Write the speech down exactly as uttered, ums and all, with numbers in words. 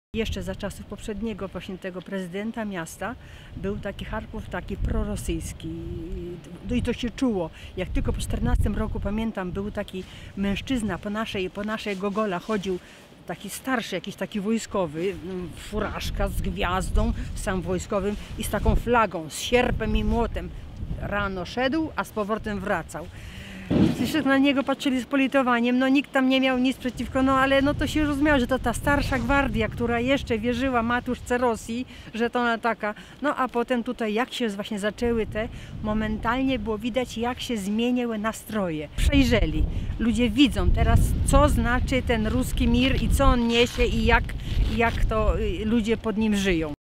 Jeszcze za czasów poprzedniego właśnie tego prezydenta miasta był taki Charków taki prorosyjski i to się czuło. Jak tylko po czternastym roku, pamiętam, był taki mężczyzna po naszej, po naszej Gogola chodził, taki starszy, jakiś taki wojskowy, furażka z gwiazdą, sam wojskowym i z taką flagą, z sierpem i młotem. Rano szedł, a z powrotem wracał. Wszyscy na niego patrzyli z politowaniem, no nikt tam nie miał nic przeciwko, no ale no to się rozumiało, że to ta starsza gwardia, która jeszcze wierzyła matuszce Rosji, że to ona taka. No a potem tutaj jak się właśnie zaczęły te, momentalnie było widać, jak się zmieniły nastroje. Przejrzeli. Ludzie widzą teraz, co znaczy ten ruski mir i co on niesie i jak, jak to ludzie pod nim żyją.